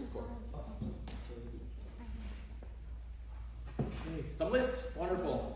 score. Okay, some list. Wonderful.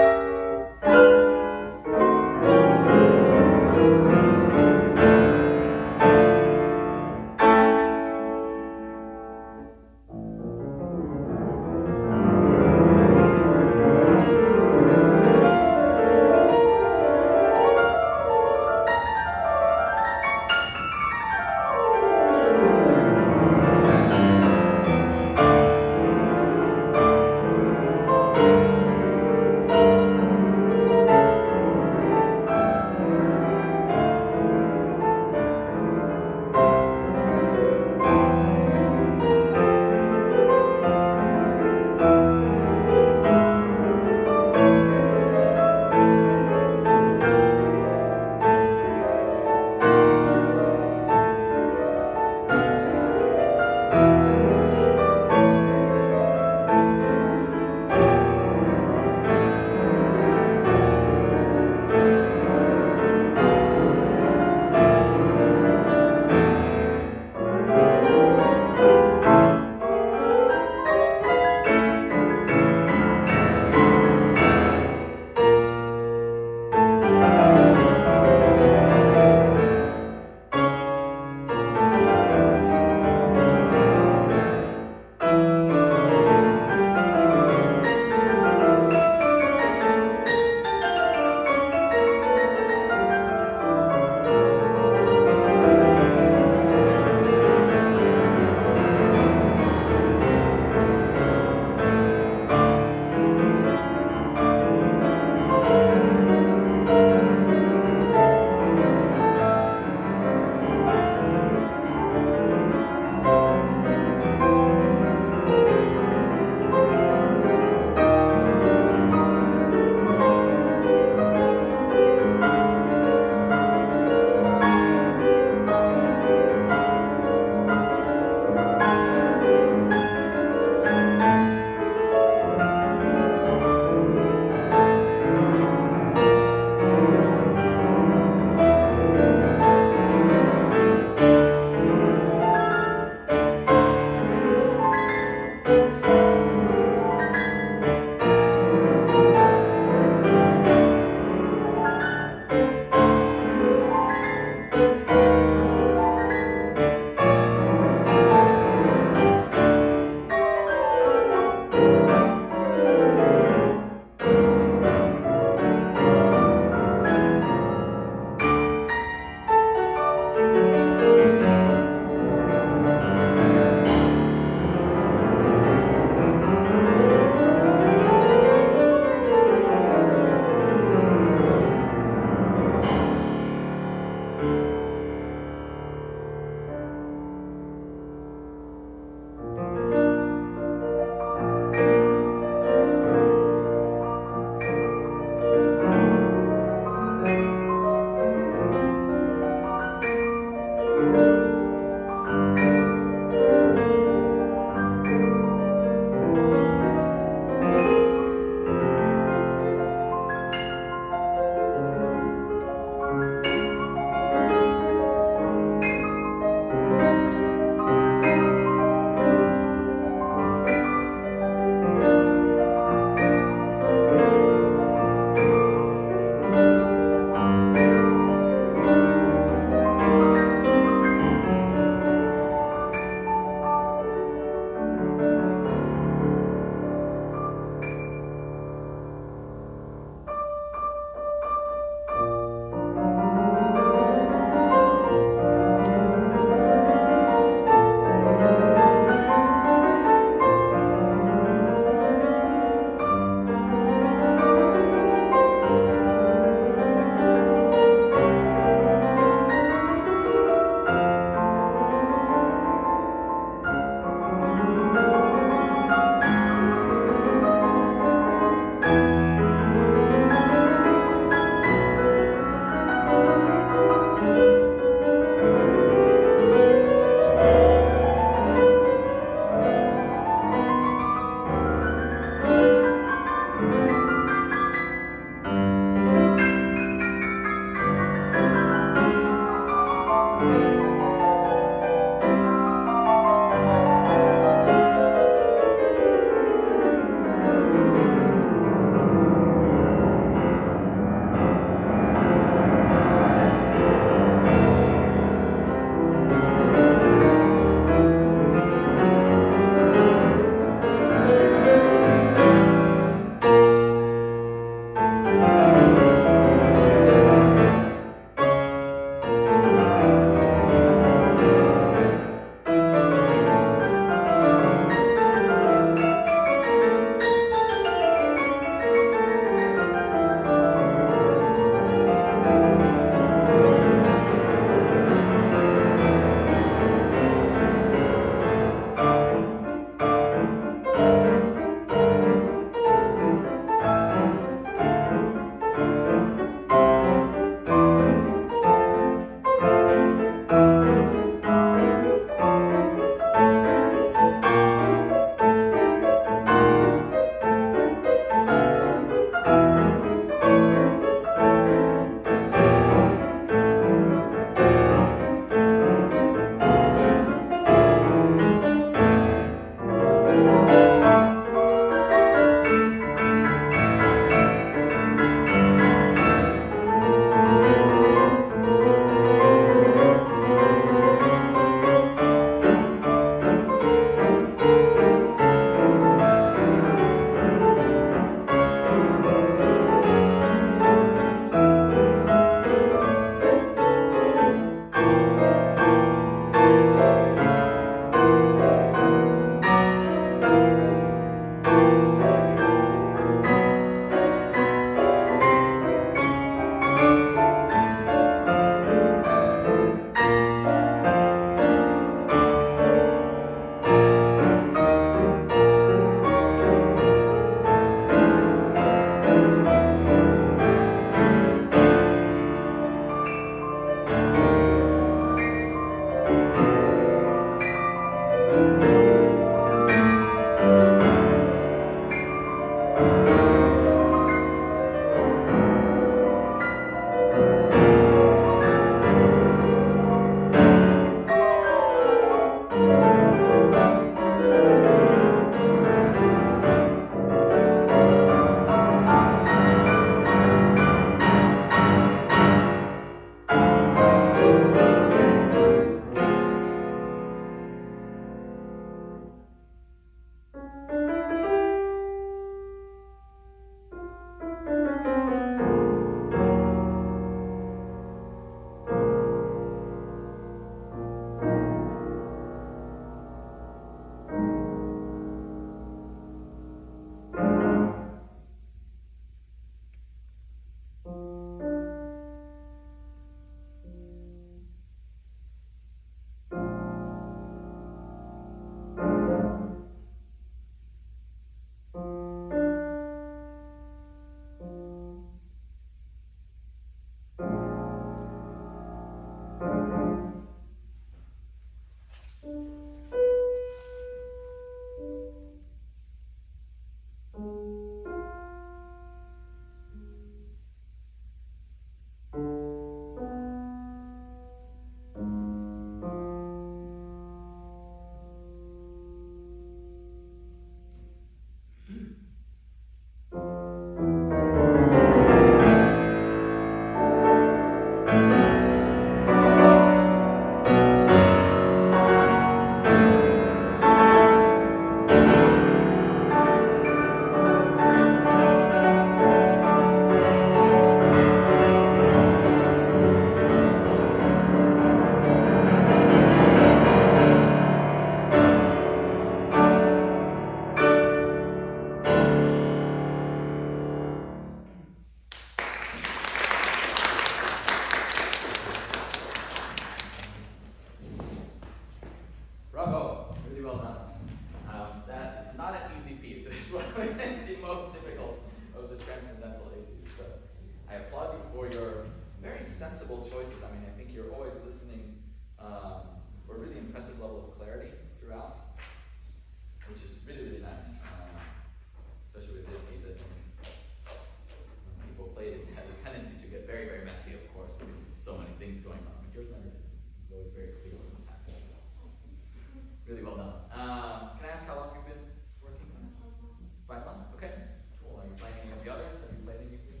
Really well done. Can I ask how long you've been working on it? 5 months? Okay. Cool. Are you playing any of the others? Have you played any of the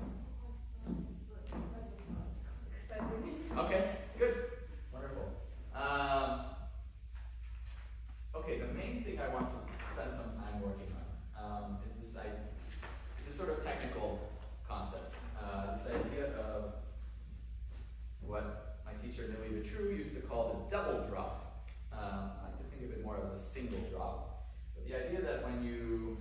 Okay, good. Wonderful. Okay, the main thing I want to spend some time working on is this sort of technical concept. This idea of what my teacher, Nili Vitru, used to call the double drop. I like to think of it more as a single drop. But the idea that when you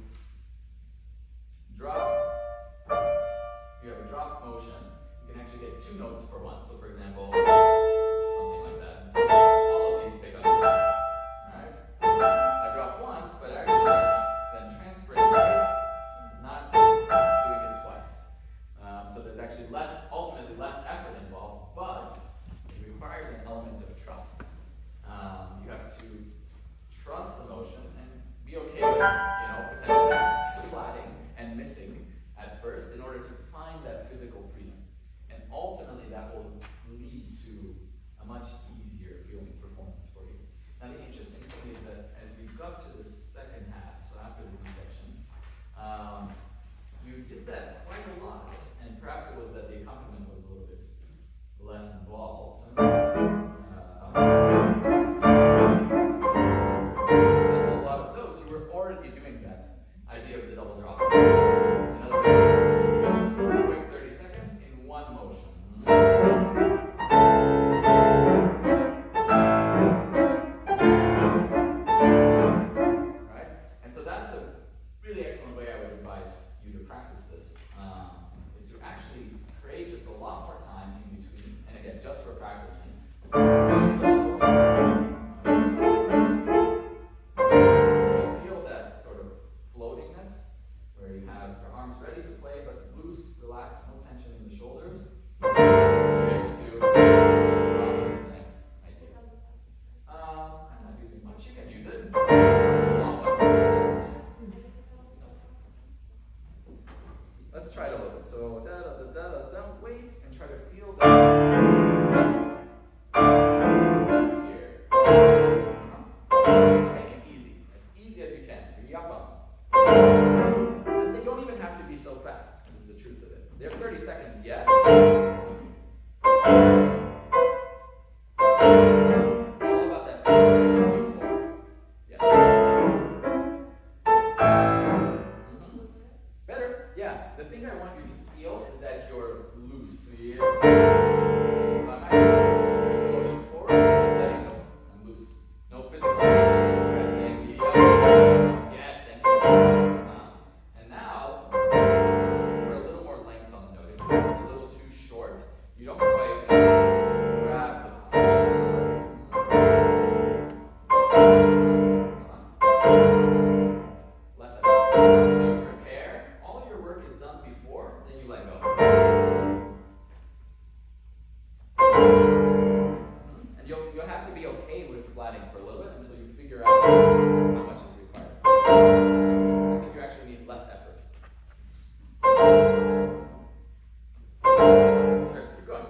drop, you have a drop motion, you can actually get 2 notes for 1. So for example, something like that. All of these pickups, right? I drop once, but actually then transferring right, not doing it twice. So there's actually ultimately less effort involved, but it requires an element of trust. You have to trust the motion and be okay with, potentially splatting and missing at first in order to find that physical freedom. And ultimately that will lead to a much easier feeling performance for you. Now the interesting thing is that as you got to the second half, so after the B section, you did that quite a lot, and perhaps it was that the accompaniment was a little bit less involved. A lot of those, you were already doing that idea of the double drop. In other words, those quick 30 seconds in one motion. Right? And so that's a really excellent way I would advise you to practice this, is to actually create just a lot more time in between, and again, just for practicing. To feel that sort of floatingness, where you have your arms ready to play, but loose, relaxed, no tension in the shoulders. You're able to drop into the next idea. I'm not using much. You can use it. Let's try it a little bit. So da da da da da da. Wait and try to feel that here. Make it easy, as you can. Yappa. And they don't even have to be so fast. Is the truth of it. They're 30 seconds, yes. It's all about that preparation before. Yes. Better? Yeah. The thing I want you to feel is that you're loose here. So I'm actually continuing the motion forward and letting go. I'm loose. No physical tension. Pressing the yes, thank you. And now, listen for a little more length on the note. If it's a little too short, you don't quite grab the full cylinder. Less effort. So you prepare. All your work is done before, then you let go. And you'll have to be okay with splatting for a little bit until you figure out how much is required. I think you actually need less effort. Sure, keep going.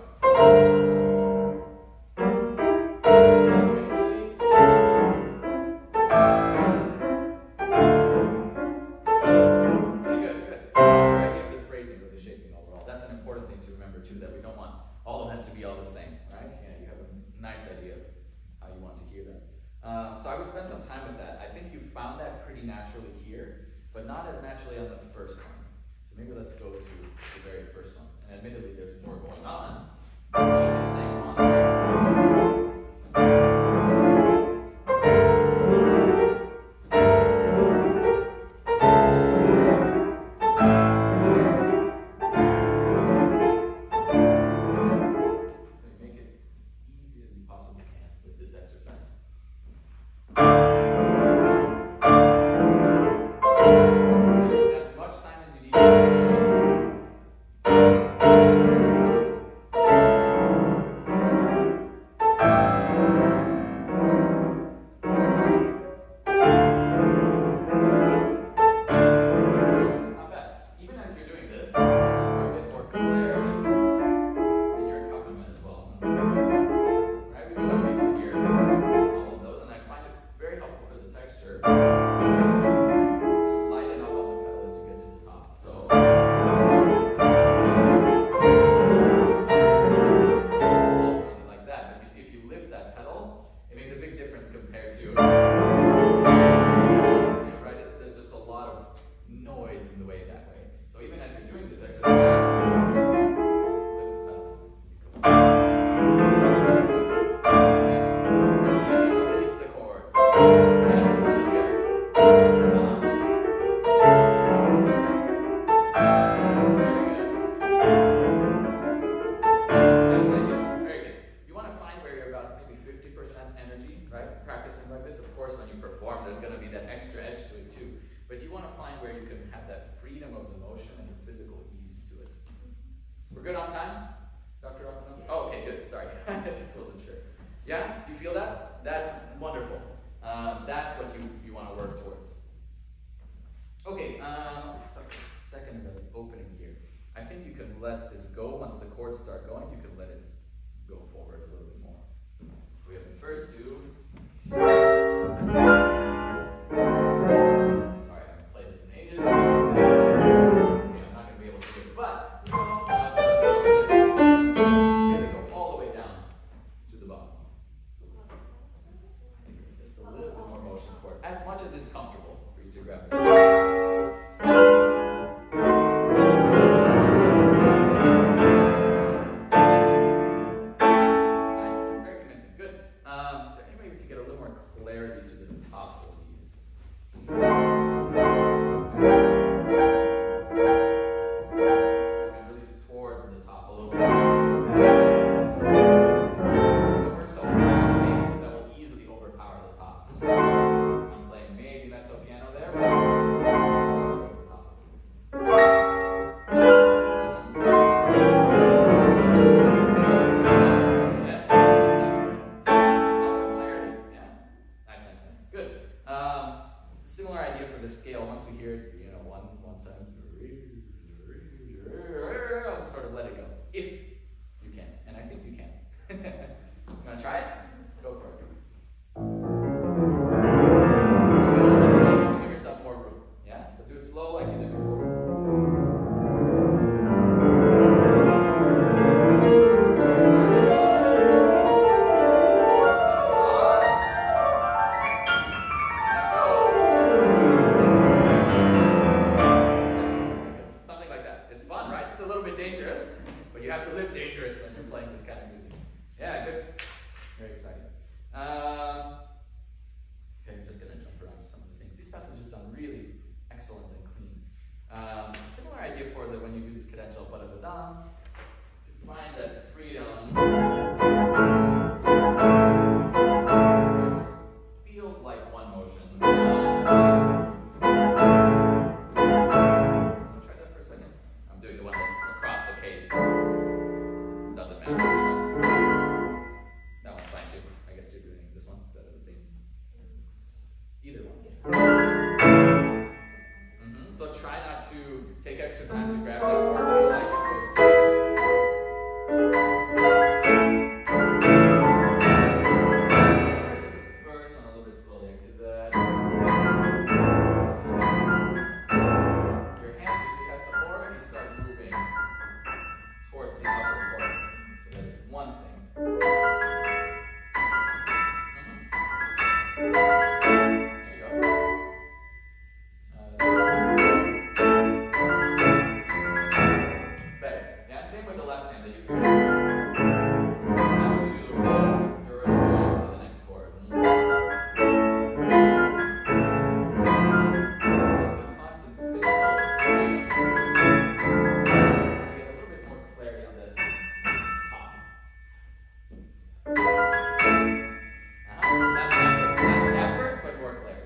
Pretty good, good. I like your idea of the phrasing with the shaping overall. That's an important thing to remember too, that we don't want all of them to be all the same, right? Yeah, you have a nice idea of how you want to hear them. So I would spend some time with that. I think you found that pretty naturally here, but not as naturally on the first one. So maybe let's go to the very first one. And admittedly, there's more going on. It should be the same concept. Make it as easy as you possibly can with this exercise. As much time as you need to that pedal, it makes a big difference compared to, right? There's just a lot of noise in the way that way. So even as you're doing this exercise, lift the pedal. Yes. Easy release the chords. Yes, that's good. Like this, of course, when you perform, there's going to be that extra edge to it too. But you want to find where you can have that freedom of the motion and the physical ease to it. We're good on time, Dr. Rockman? Oh, okay, good. Sorry, I just wasn't sure. Yeah, you feel that? That's wonderful. That's what you want to work towards. Okay, let's talk a second about the opening here. I think you can let this go. Once the chords start going, you can let it go forward a little bit more. We have the first two. Sorry, I haven't played this in ages. Okay, I'm not going to be able to do it, but really go all the way down to the bottom. Just a little bit more motion for it, as much as is comfortable for you to grab it. Clarity to the tops of these. You can release towards the top a little bit. It works so well on the basses that will easily overpower the top. I'm playing maybe mezzo piano there, but towards the top. Yes. Good. Similar idea for the scale. Once we hear it, one time, I'll sort of let it go, if you can, and I think you can. You want to try it? Go for it. So give yourself more room. Yeah. So do it slow like you did before. You have to live dangerous when you're playing this kind of music. Yeah, good. Very exciting. Okay, I'm just going to jump around some of the things. These passages sound really excellent and clean. Similar idea for when you do this cadential ba-da-ba-dam, to find that freedom. It feels like one motion. Try that for a second. I'm doing the one that's across the page. Doesn't matter which one. That one's fine too. I guess you're doing this one, the thing. Either one. So try not to take extra time to grab that chord. Feel like it goes to. Let's try this first one a little bit slowly, because your hand basically has the chord, and you start moving towards the upper chord. So that is one thing. There you go. Better. Yeah, same with the left hand that you feel. After you do the roll, you're already going to the next chord. So it's a constant physical freedom. You get a little bit more clarity on the top. Less effort, but more clarity.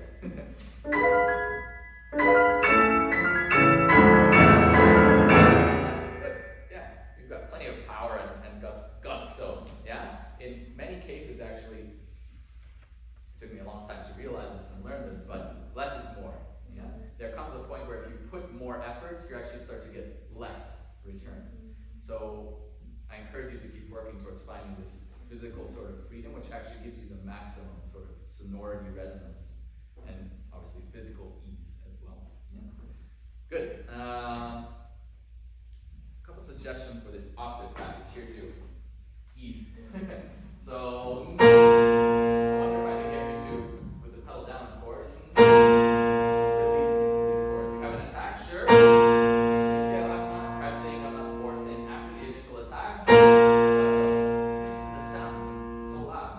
That's nice. Good. Yeah, you've got plenty of power and gusto. Yeah. In many cases, actually, it took me a long time to realize this and learn this, but less is more. Yeah. There comes a point where if you put more effort, you actually start to get less returns. So I encourage you to keep working towards finding this physical sort of freedom, which actually gives you the maximum sort of sonority resonance and obviously physical ease as well. Yeah. Good. A couple suggestions for this octave passage here too. Ease. So I wonder if I can get you to, with the pedal down, of course, release these chords. You have an attack, sure. You see how I'm not pressing, I'm not forcing after the initial attack. The sound is so loud.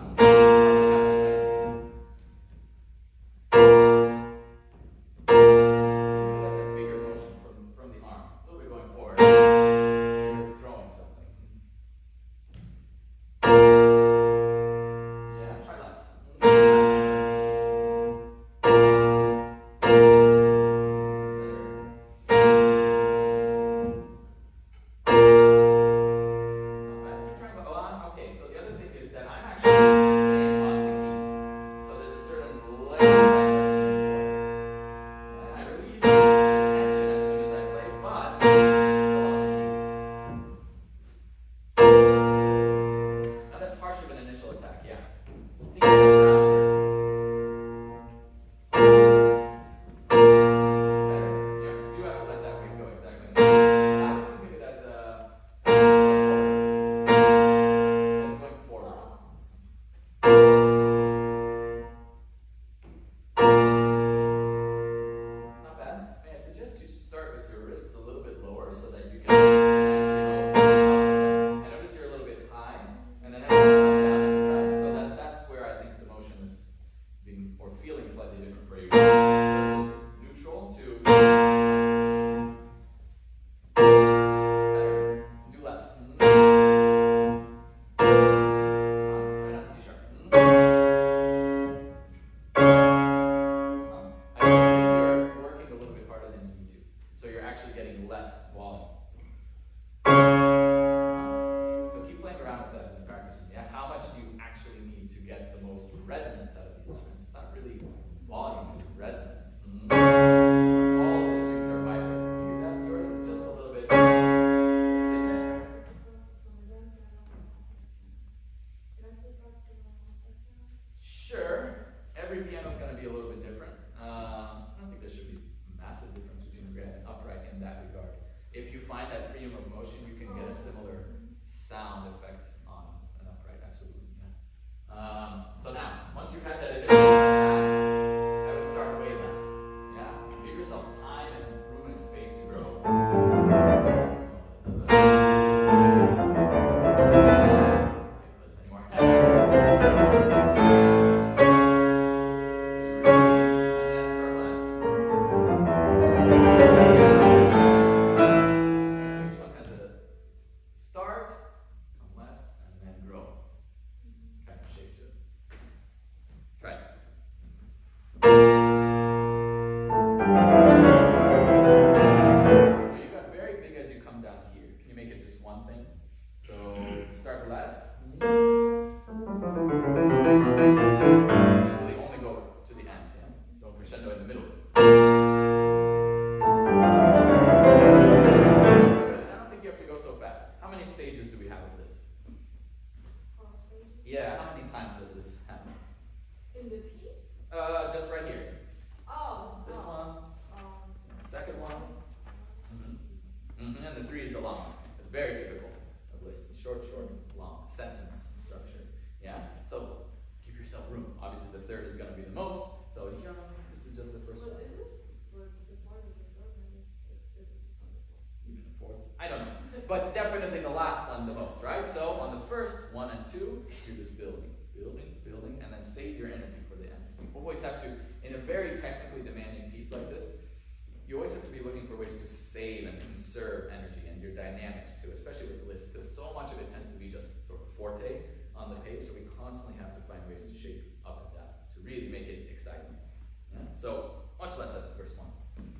But definitely the last one the most, right? So on the first 1 and 2, you're just building, building, building, and then save your energy for the end. You always have to, in a very technically demanding piece like this, you always have to be looking for ways to save and conserve energy and your dynamics too, especially with lists, because so much of it tends to be just sort of forte on the page, so we constantly have to find ways to shape up and down to really make it exciting. Yeah? So much less at the first one.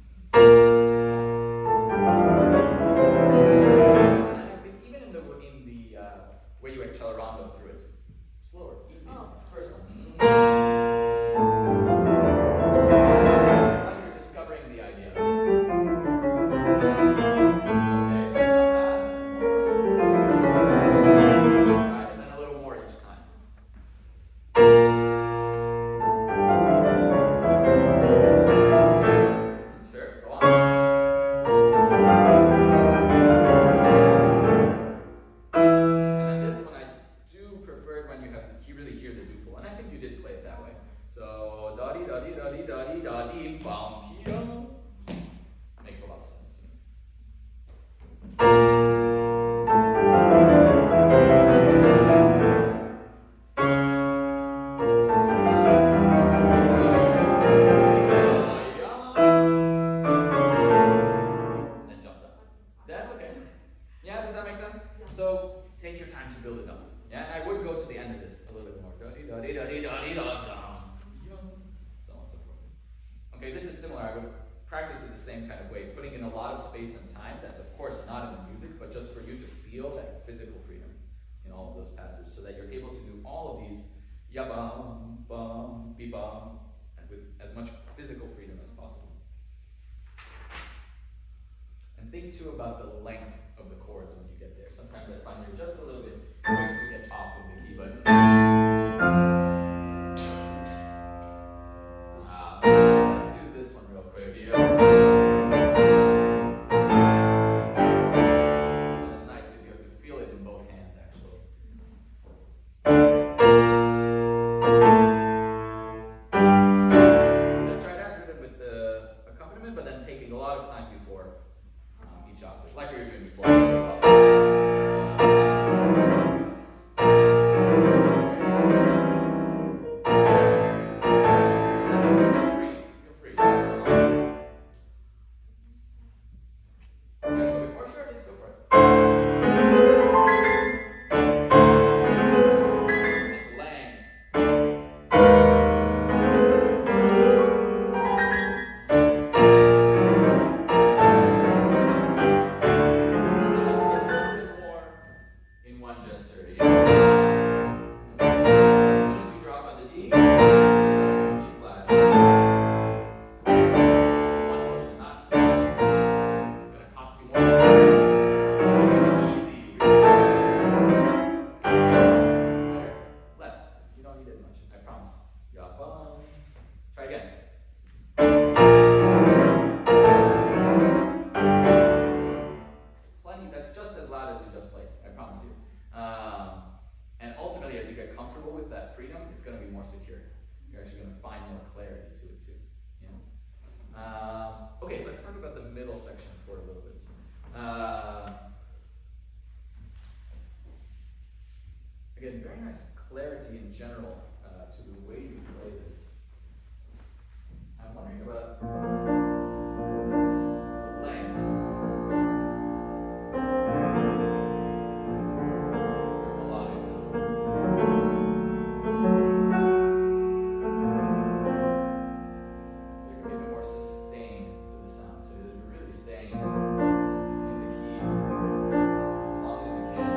Where you accelerando through it. Slower, easy. First one. It's like you're discovering the idea. Okay, that's not bad. Right, and then a little more each time. cool. And I think you did play it that way. So da di da di da di da di da di bum pio. Makes a lot of sense to me. And then jumps up. That's okay. Yeah, does that make sense? So take your time to build it up. Yeah, and I would go to the end of this a little bit more. Da di da di da di da di da dum. So on and so forth. Okay, this is similar. I would practice it the same kind of way, putting in a lot of space and time. That's of course not in the music, but just for you to feel that physical freedom in all of those passages, so that you're able to do all of these ya-bum, bum, be-bum, and with as much physical freedom as possible. And think too about the length of the chords when you get there. Sometimes I find you're just a little bit quick to get off of the key button. Let's do this one real quick. This one is nice because you have to feel it in both hands, actually. Let's try it as rhythm with the accompaniment, but then taking a lot of time before each octave, like we were doing before. Okay, let's talk about the middle section for a little bit. Again, very nice clarity in general to the way you play this. I'm wondering about the length. Your melodic notes. There can be a bit more sustain to the sound, so you're really staying in the key as long as you can.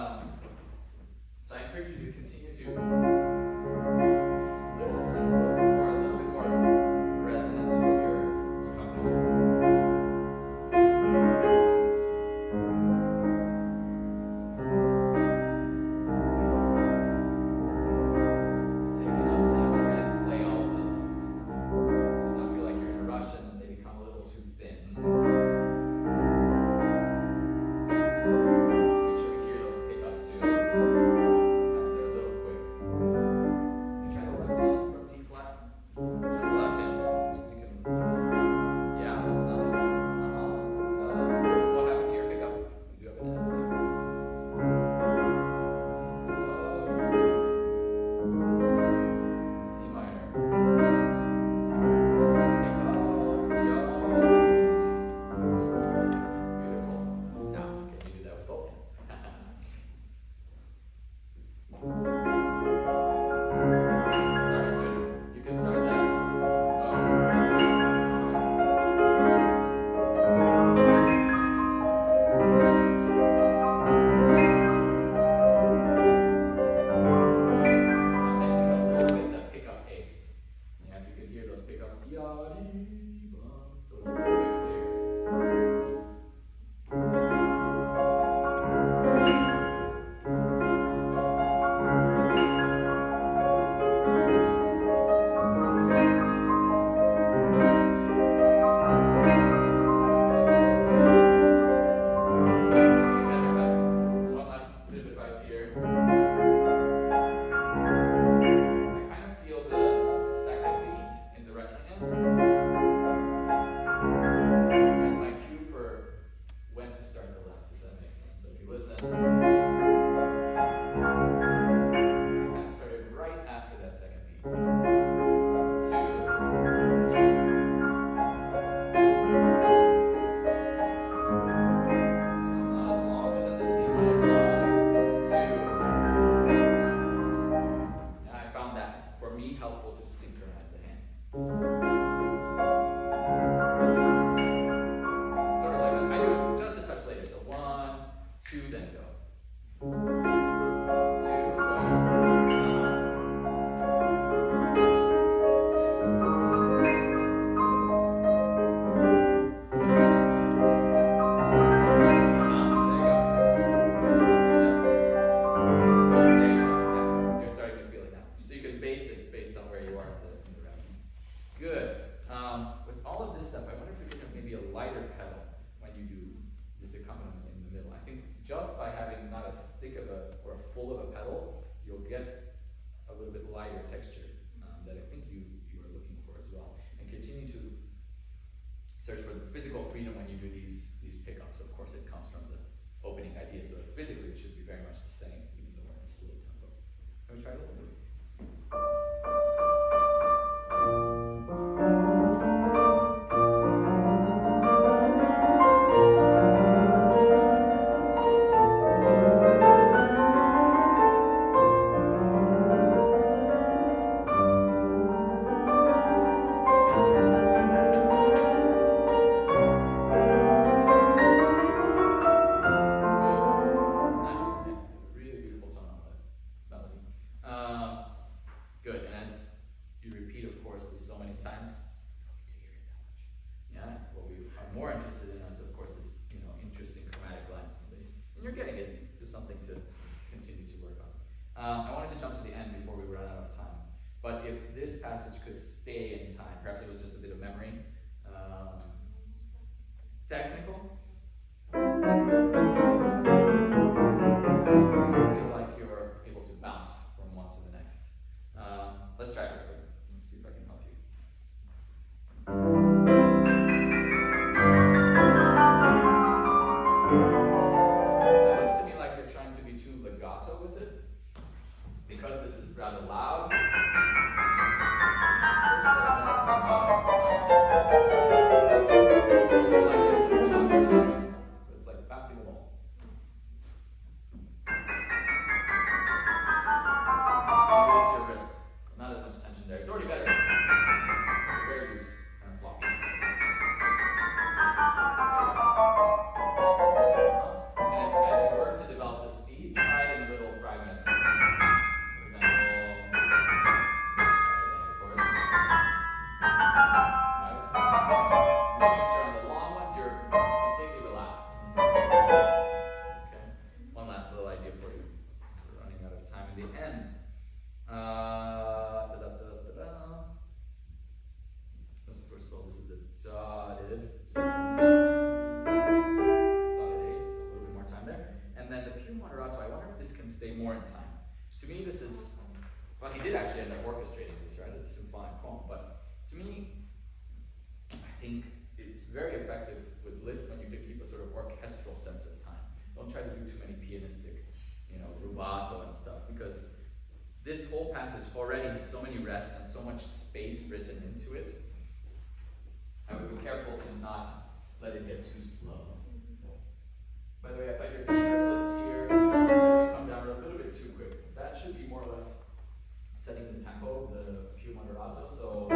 So I encourage you to continue to listen and look for a little bit more resonance from your accompaniment. Take enough time to really play all of those notes. So not feel like you're in a rush and they become a little too thin. Make sure to hear those pickups too. Sometimes they're a little quick. You try the left hand from D flat. Just the left hand. You can. Yeah, that's nice. What happened to your pickup? You do have an F there. C minor. Beautiful. Now, can you do that with both hands? Start it soon. You can start that. I'm missing a little bit the pickup A's. Yeah, if you could hear those pickups. Those are really clear. One last bit of advice here. I kind of feel the second beat in the right hand as my cue for when to start the left, if that makes sense. So if you listen, I kind of started right after that second beat. 2. This one's not as long, but then the C minor 1, 2. And I found that for me helpful to synchronize the hands. Sort of like that. I do it just a touch later. So 1, 2, then go. 2, go. 5 something more in time. To me, this is, well, he did actually end up orchestrating this, right? This is a symphonic poem, but to me, I think it's very effective with Liszt when you can keep a sort of orchestral sense of time. Don't try to do too many pianistic, rubato and stuff, because this whole passage already has so many rests and so much space written into it. I would be careful to not let it get too slow. By the way, I find your triplets here as you come down a little bit too quick. That should be more or less setting the tempo, the più moderato. So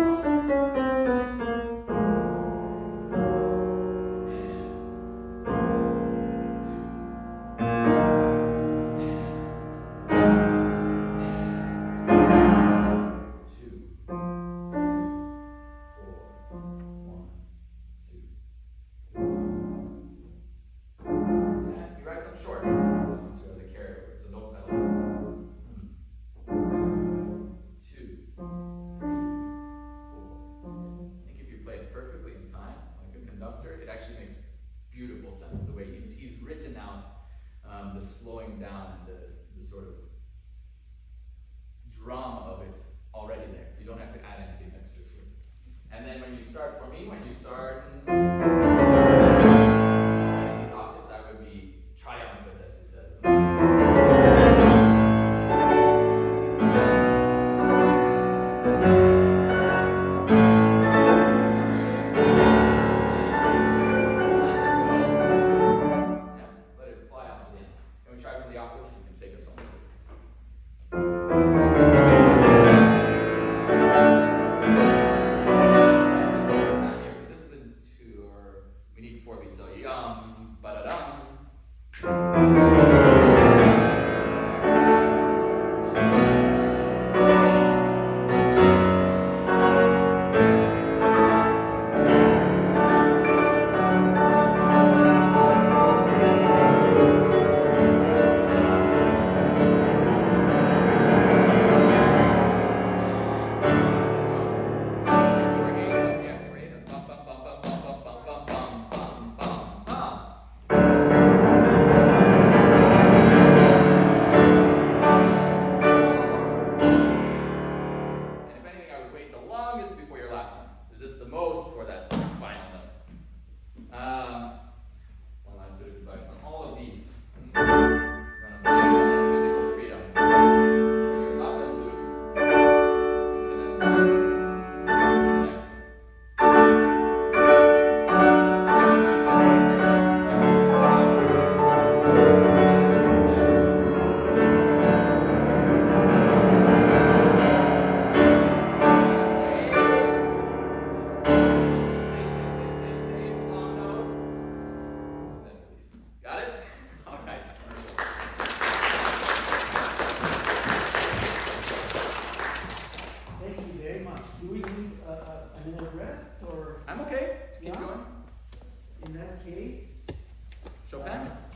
'Chopin?